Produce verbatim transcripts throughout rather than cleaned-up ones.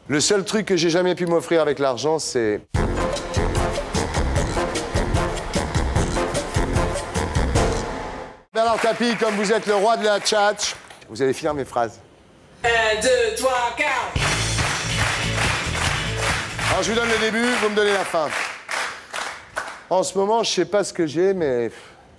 Le seul truc que j'ai jamais pu m'offrir avec l'argent, c'est... Bernard Tapie, comme vous êtes le roi de la tchatch, vous allez finir mes phrases. Un, deux, trois, quatre. Alors, je vous donne le début, vous me donnez la fin. En ce moment, je sais pas ce que j'ai, mais...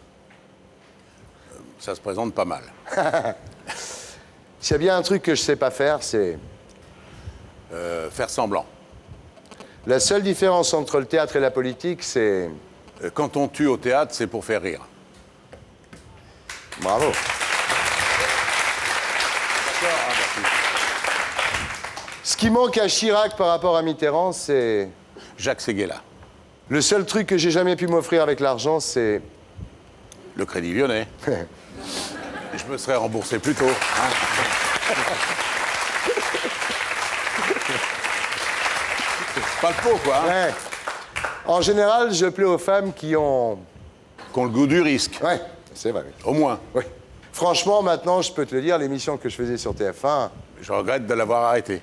Ça se présente pas mal. S'il y a bien un truc que je sais pas faire, c'est... Euh, faire semblant. La seule différence entre le théâtre et la politique, c'est... Euh, quand on tue au théâtre, c'est pour faire rire. Bravo. Ce qui manque à Chirac par rapport à Mitterrand, c'est... Jacques Séguéla. Le seul truc que j'ai jamais pu m'offrir avec l'argent, c'est... Le Crédit Lyonnais. Je me serais remboursé plus tôt. Hein. Pas le pot, quoi. Hein. Ouais. En général, je plais aux femmes qui ont... Qu'on le goût du risque. Ouais, c'est vrai. Au moins. Oui. Franchement, maintenant, je peux te le dire, l'émission que je faisais sur T F un... Je regrette de l'avoir arrêté.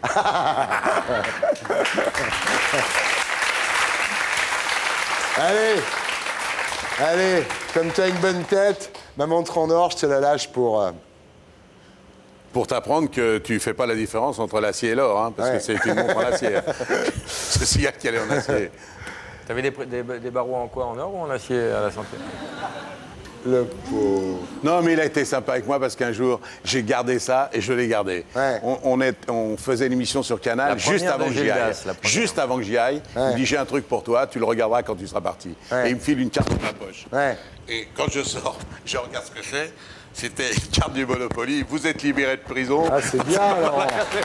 Allez, allez, comme tu as une bonne tête, ma montre en or, je te la lâche pour... Euh... Pour t'apprendre que tu fais pas la différence entre l'acier et l'or, hein, parce ouais. que c'est une montre en acier. Ceci a qu'elle est en acier. T'avais des, des, des barreaux en quoi? En or ou en acier à la santé? Le pauvre. Non, mais il a été sympa avec moi parce qu'un jour, j'ai gardé ça et je l'ai gardé. Ouais. On, on, est, on faisait l'émission sur Canal juste avant que j'y aille. Juste avant que j'y aille, ouais. il me dit j'ai un truc pour toi, tu le regarderas quand tu seras parti. Ouais. Et il me file une carte dans ma poche. Ouais. Et quand je sors, je regarde ce que c'est. C'était une carte du Monopoly. Vous êtes libéré de prison. Ah, c'est bien, alors.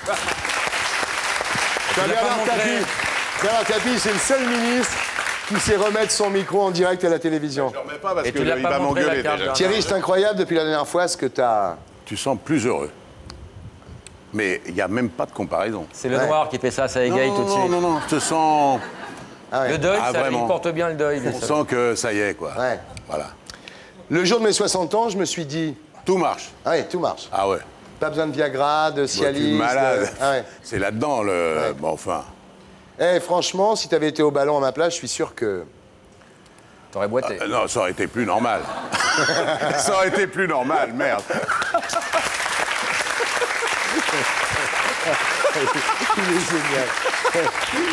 Bernard Tapie. Bernard Tapie, c'est le seul ministre qui sait remettre son micro en direct à la télévision. Je ne le remets pas parce Et qu'il va m'engueuler déjà. Thierry, c'est incroyable depuis la dernière fois ce que tu as... Tu sens plus heureux. Mais il n'y a même pas de comparaison. C'est le ouais. noir qui fait ça, ça égaye non, tout de non, suite. non, non, je te sens... Ah ouais. Le deuil, Ah, ça, vraiment. il porte bien le deuil. On sent que ça y est, quoi. Ouais. Voilà. Le jour de mes soixante ans, je me suis dit... Tout marche. Ah oui, tout marche. Ah ouais. Pas besoin de Viagra, de Bon, Cialis... tu es malade. De... Ah ouais. C'est là-dedans, le... Ouais. Bon, enfin... Eh, franchement, si t'avais été au ballon à ma place, je suis sûr que... T'aurais boité. Euh, non, ça aurait été plus normal. Ça aurait été plus normal, merde. Il est génial.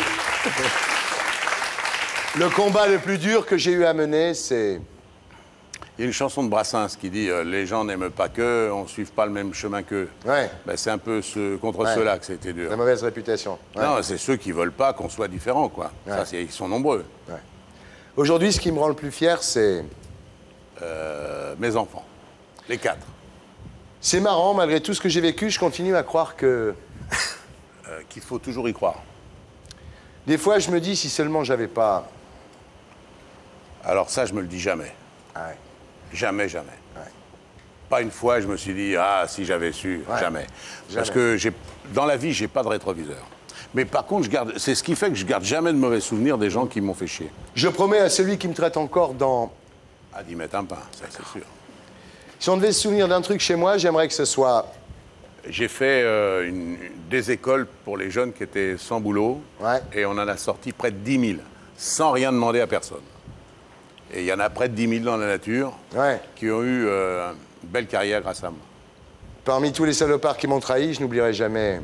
Le combat le plus dur que j'ai eu à mener, c'est... Il y a une chanson de Brassens qui dit euh, « Les gens n'aiment pas qu'eux, on ne suive pas le même chemin qu'eux. Ouais. » Ben, c'est un peu ce, contre Ouais. ceux-là que c'était dur. La mauvaise réputation. Ouais. Non, c'est ceux qui veulent pas qu'on soit différent, quoi. Ouais. Ça, c'est- ils sont nombreux. Ouais. Aujourd'hui, ce qui me rend le plus fier, c'est... Euh, mes enfants. Les quatre. C'est marrant, malgré tout ce que j'ai vécu, je continue à croire que... Euh, qu'il faut toujours y croire. Des fois, je me dis, si seulement j'avais pas... Alors ça, je me le dis jamais. Ah ouais. Jamais, jamais. Ouais. Pas une fois, je me suis dit, ah, si j'avais su, Ouais. jamais. Parce Jamais. que j'ai, dans la vie, j'ai pas de rétroviseur. Mais par contre, je garde, c'est ce qui fait que je garde jamais de mauvais souvenirs des gens qui m'ont fait chier. Je promets à celui qui me traite encore dans... À d'y mettre un pain, ça c'est sûr. Si on devait se souvenir d'un truc chez moi, j'aimerais que ce soit... J'ai fait euh, une- des écoles pour les jeunes qui étaient sans boulot. Ouais. Et on en a sorti près de dix mille, sans rien demander à personne. Et il y en a près de dix mille dans la nature Ouais. qui ont eu euh, une belle carrière grâce à moi. Parmi tous les salopards qui m'ont trahi, je n'oublierai jamais...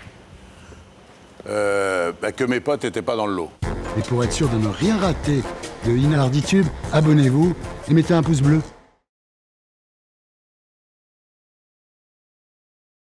Euh, bah, que mes potes n'étaient pas dans le lot. Et pour être sûr de ne rien rater de Inarditube, abonnez-vous et mettez un pouce bleu.